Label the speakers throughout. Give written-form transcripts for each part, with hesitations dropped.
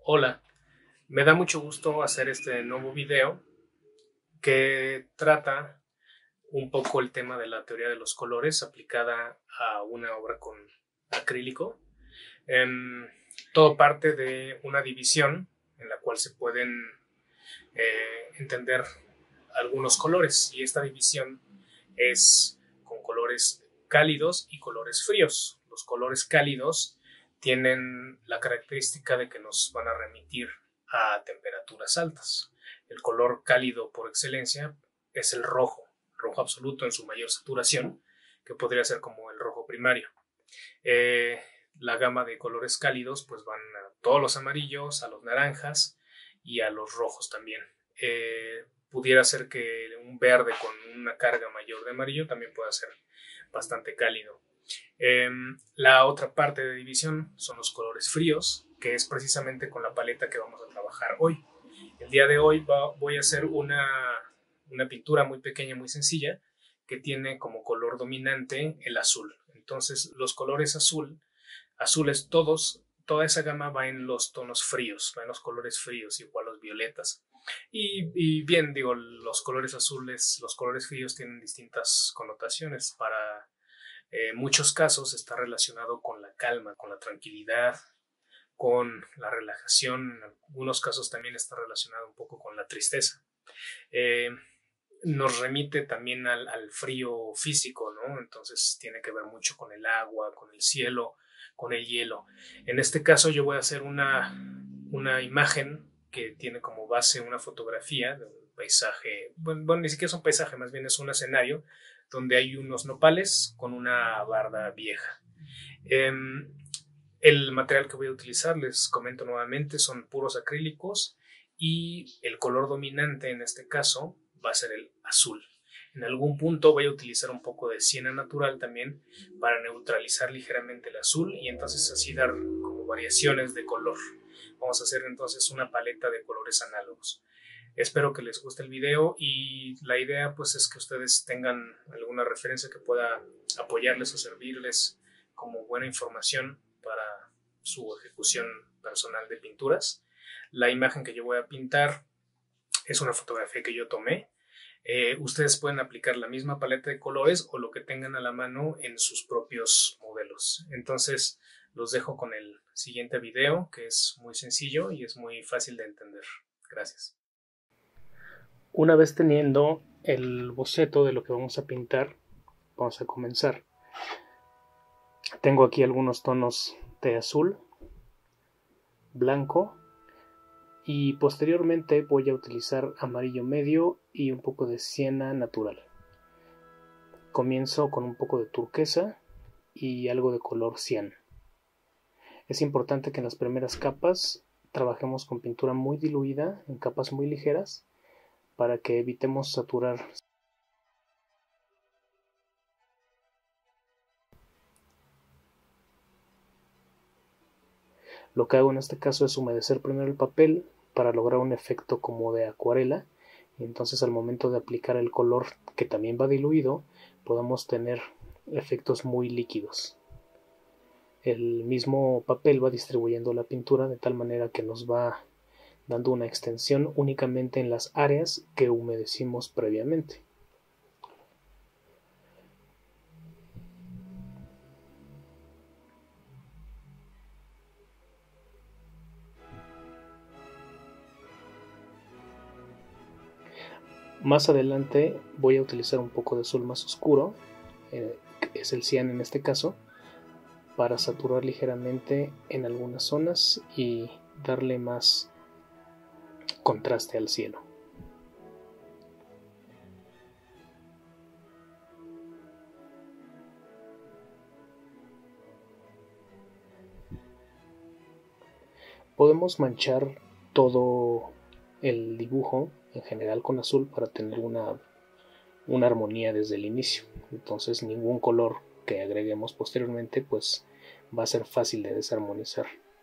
Speaker 1: Hola, me da mucho gusto hacer este nuevo video que trata un poco el tema de la teoría de los colores aplicada a una obra con acrílico. Todo parte de una división en la cual se pueden entender algunos colores, y esta división es con colores cálidos y colores fríos. Los colores cálidos tienen la característica de que nos van a remitir a temperaturas altas. El color cálido por excelencia es el rojo, rojo absoluto en su mayor saturación, que podría ser como el rojo primario. La gama de colores cálidos pues van a todos los amarillos, a los naranjas y a los rojos también. Pudiera ser que un verde con una carga mayor de amarillo también pueda ser bastante cálido. La otra parte de división son los colores fríos, que es precisamente con la paleta que vamos a trabajar hoy. El día de hoy voy a hacer una pintura muy pequeña, muy sencilla, que tiene como color dominante el azul. Entonces los colores azules toda esa gama va en los tonos fríos, va en los colores fríos, igual los violetas. Y bien, digo, los colores azules, los colores fríos tienen distintas connotaciones. Para muchos casos está relacionado con la calma, con la tranquilidad, con la relajación. En algunos casos también está relacionado un poco con la tristeza. Nos remite también al frío físico, ¿no? Entonces tiene que ver mucho con el agua, con el cielo, con el hielo. En este caso yo voy a hacer una imagen que tiene como base una fotografía de un paisaje. Bueno, ni siquiera es un paisaje, más bien es un escenario donde hay unos nopales con una barda vieja. El material que voy a utilizar, les comento nuevamente, son puros acrílicos, y el color dominante en este caso va a ser el azul. En algún punto voy a utilizar un poco de siena natural también para neutralizar ligeramente el azul y entonces así dar como variaciones de color. Vamos a hacer entonces una paleta de colores análogos. Espero que les guste el video, y la idea pues es que ustedes tengan alguna referencia que pueda apoyarles o servirles como buena información para su ejecución personal de pinturas. La imagen que yo voy a pintar es una fotografía que yo tomé. Ustedes pueden aplicar la misma paleta de colores o lo que tengan a la mano en sus propios modelos. Entonces los dejo con el siguiente video, que es muy sencillo y es muy fácil de entender. Gracias. Una vez teniendo el boceto de lo que vamos a pintar, vamos a comenzar. Tengo aquí algunos tonos de azul, blanco, y posteriormente voy a utilizar amarillo medio y un poco de siena natural. Comienzo con un poco de turquesa y algo de color cian. Es importante que en las primeras capas trabajemos con pintura muy diluida, en capas muy ligeras, para que evitemos saturar. Lo que hago en este caso es humedecer primero el papel para lograr un efecto como de acuarela, y entonces al momento de aplicar el color, que también va diluido, podamos tener efectos muy líquidos. El mismo papel va distribuyendo la pintura de tal manera que nos va dando una extensión únicamente en las áreas que humedecimos previamente. Más adelante voy a utilizar un poco de azul más oscuro, que es el cian en este caso, para saturar ligeramente en algunas zonas y darle más contraste al cielo. Podemos manchar todo el dibujo en general con azul para tener una armonía desde el inicio. Entonces ningún color que agreguemos posteriormente pues va a ser fácil de desarmonizar.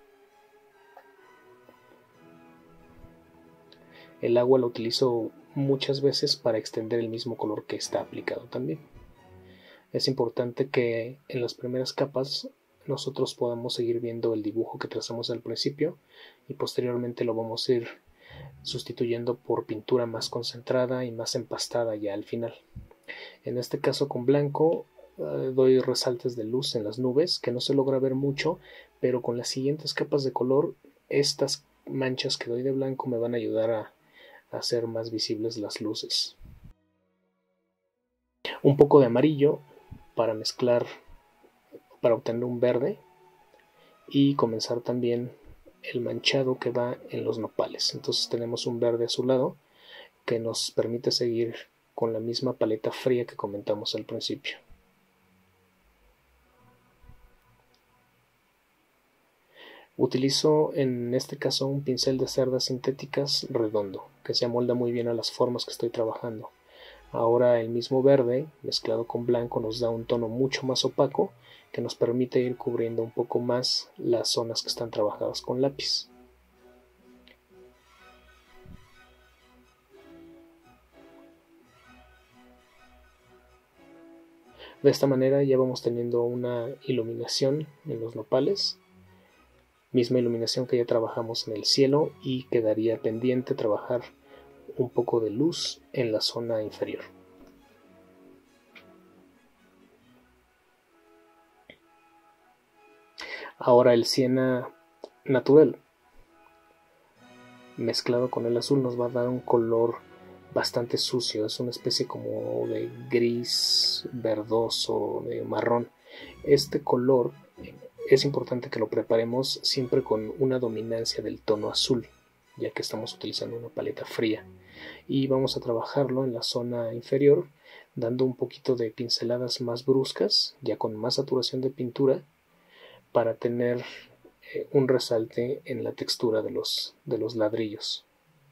Speaker 1: El agua lo utilizo muchas veces para extender el mismo color que está aplicado también. Es importante que en las primeras capas
Speaker 2: nosotros podamos seguir viendo el dibujo que trazamos al principio y posteriormente lo vamos a ir sustituyendo por pintura más concentrada y más empastada ya al final. En este caso con blanco doy resaltes de luz en las nubes que no se logra ver mucho, pero con las siguientes capas de color estas manchas que doy de blanco me van a ayudar a hacer más visibles las luces. Un poco de amarillo para mezclar, para obtener un verde y comenzar también el manchado que va en los nopales. Entonces tenemos un verde azulado que nos permite seguir con la misma paleta fría que comentamos al principio. Utilizo en este caso un pincel de cerdas sintéticas redondo que se amolda muy bien a las formas que estoy trabajando. Ahora el mismo verde mezclado con blanco nos da un tono mucho más opaco que nos permite ir cubriendo un poco más las zonas que están trabajadas con lápiz. De esta manera ya vamos teniendo una iluminación en los nopales, misma iluminación que ya trabajamos en el cielo, y quedaría pendiente trabajar un poco de luz en la zona inferior. Ahora el siena natural mezclado con el azul nos va a dar un color bastante sucio, es una especie como de gris verdoso, de marrón. Este color es importante que lo preparemos siempre con una dominancia del tono azul, ya que estamos utilizando una paleta fría, y vamos a trabajarlo en la zona inferior dando un poquito de pinceladas más bruscas, ya con más saturación de pintura, para tener un resalte en la textura de los ladrillos.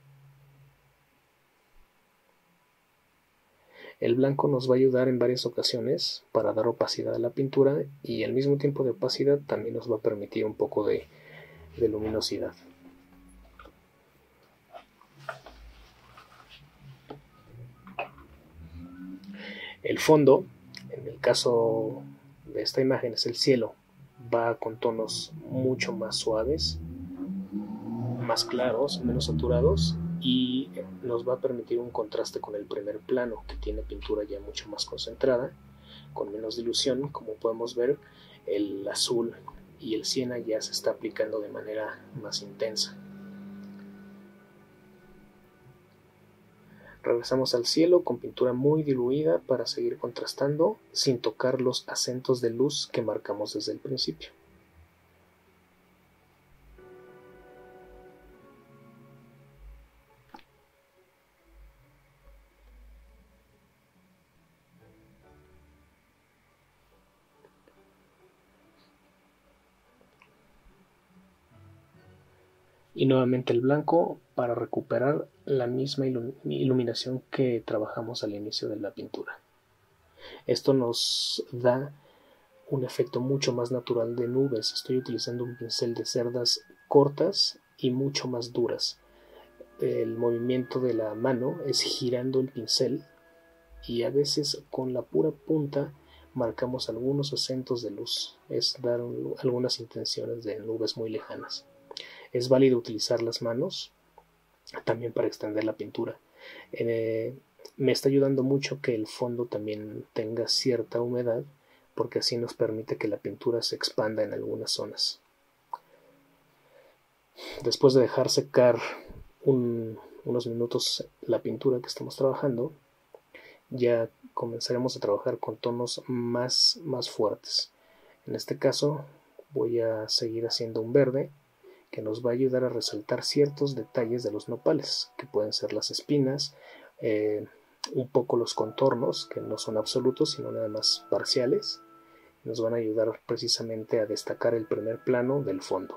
Speaker 2: El blanco nos va a ayudar en varias ocasiones para dar opacidad a la pintura, y al mismo tiempo de opacidad también nos va a permitir un poco de luminosidad. El fondo, en el caso de esta imagen, es el cielo. Va con tonos mucho más suaves, más claros, menos saturados, y nos va a permitir un contraste con el primer plano, que tiene pintura ya mucho más concentrada, con menos dilución. Como podemos ver, el azul y el siena ya se está aplicando de manera más intensa. Regresamos al cielo con pintura muy diluida para seguir contrastando sin tocar los acentos de luz que marcamos desde el principio. Y nuevamente el blanco para recuperar la misma iluminación que trabajamos al inicio de la pintura. Esto nos da un efecto mucho más natural de nubes. Estoy utilizando un pincel de cerdas cortas y mucho más duras. El movimiento de la mano es girando el pincel, y a veces con la pura punta marcamos algunos acentos de luz. Es dar algunas intenciones de nubes muy lejanas. Es válido utilizar las manos también para extender la pintura. Me está ayudando mucho que el fondo también tenga cierta humedad, porque así nos permite que la pintura se expanda en algunas zonas. Después de dejar secar unos minutos la pintura que estamos trabajando, ya comenzaremos a trabajar con tonos más fuertes. En este caso voy a seguir haciendo un verde que nos va a ayudar a resaltar ciertos detalles de los nopales, que pueden ser las espinas, un poco los contornos, que no son absolutos sino nada más parciales. Nos van a ayudar precisamente a destacar el primer plano del fondo.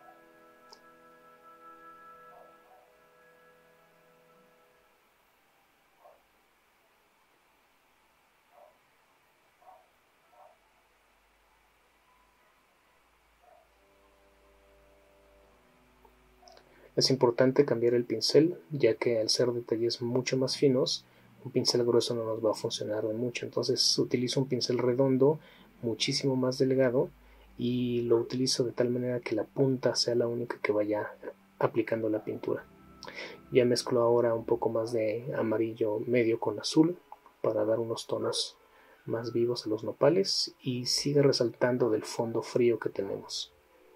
Speaker 2: Es importante cambiar el pincel, ya que al ser detalles mucho más finos, un pincel grueso no nos va a funcionar de mucho. Entonces utilizo un pincel redondo, muchísimo más delgado, y lo utilizo de tal manera que la punta sea la única que vaya aplicando la pintura. Ya mezclo ahora un poco más de amarillo medio con azul para dar unos tonos más vivos a los nopales y sigue resaltando del fondo frío que tenemos.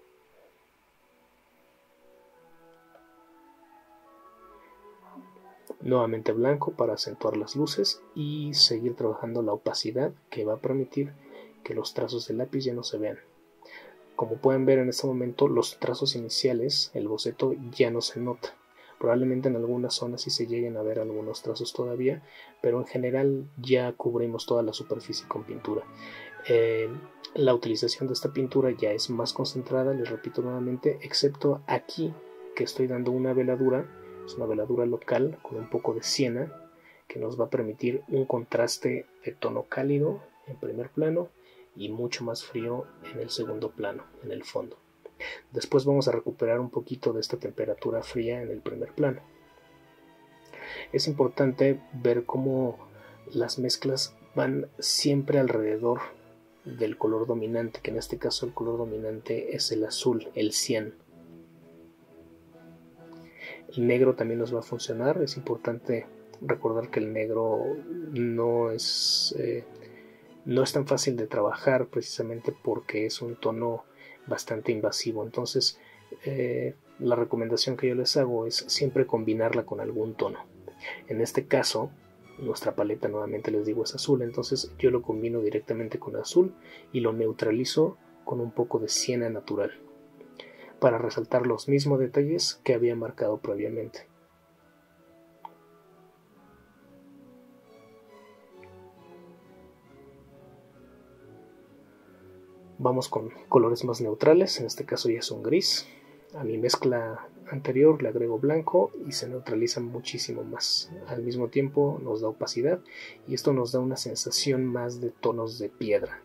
Speaker 2: Nuevamente blanco para acentuar las luces y seguir trabajando la opacidad que va a permitir que los trazos del lápiz ya no se vean. Como pueden ver en este momento, los trazos iniciales, el boceto ya no se nota. Probablemente en algunas zonas sí se lleguen a ver algunos trazos todavía, pero en general ya cubrimos toda la superficie con pintura. La utilización de esta pintura ya es más concentrada, les repito nuevamente, excepto aquí que estoy dando una veladura. Es una veladura local con un poco de siena que nos va a permitir un contraste de tono cálido en primer plano y mucho más frío en el segundo plano, en el fondo. Después vamos a recuperar un poquito de esta temperatura fría en el primer plano. Es importante ver cómo las mezclas van siempre alrededor del color dominante, que en este caso el color dominante es el azul, el cian. El negro también nos va a funcionar. Es importante recordar que el negro no es tan fácil de trabajar precisamente porque es un tono bastante invasivo. Entonces la recomendación que yo les hago es siempre combinarla con algún tono. En este caso nuestra paleta, nuevamente les digo, es azul, entonces yo lo combino directamente con azul y lo neutralizo con un poco de siena natural para resaltar los mismos detalles que había marcado previamente. Vamos con colores más neutrales, en este caso ya es un gris. A mi mezcla anterior le agrego blanco y se neutraliza muchísimo más. Al mismo tiempo nos da opacidad y esto nos da una sensación más de tonos de piedra.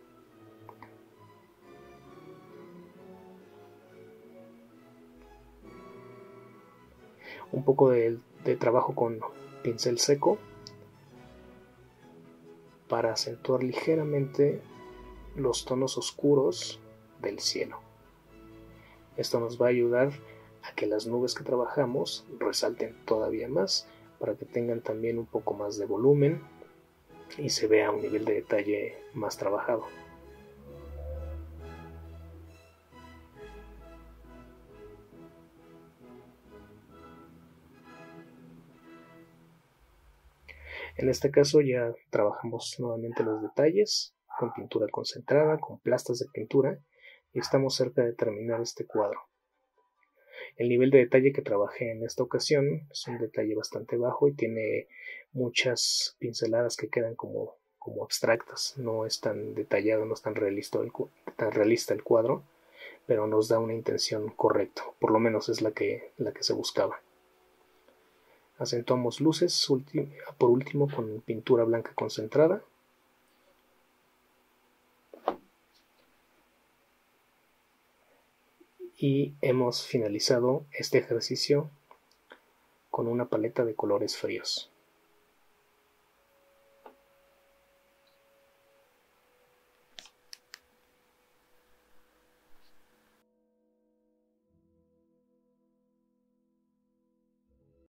Speaker 2: Un poco de trabajo con pincel seco para acentuar ligeramente los tonos oscuros del cielo. Esto nos va a ayudar a que las nubes que trabajamos resalten todavía más, para que tengan también un poco más de volumen y se vea un nivel de detalle más trabajado. En este caso ya trabajamos nuevamente los detalles con pintura concentrada, con plastas de pintura, y estamos cerca de terminar este cuadro. El nivel de detalle que trabajé en esta ocasión es un detalle bastante bajo y tiene muchas pinceladas que quedan como abstractas. No es tan detallado, no es tan realista el cuadro, pero nos da una intención correcta, por lo menos es la que se buscaba. Acentuamos luces por último con pintura blanca concentrada. Y hemos finalizado este ejercicio con una paleta de colores fríos.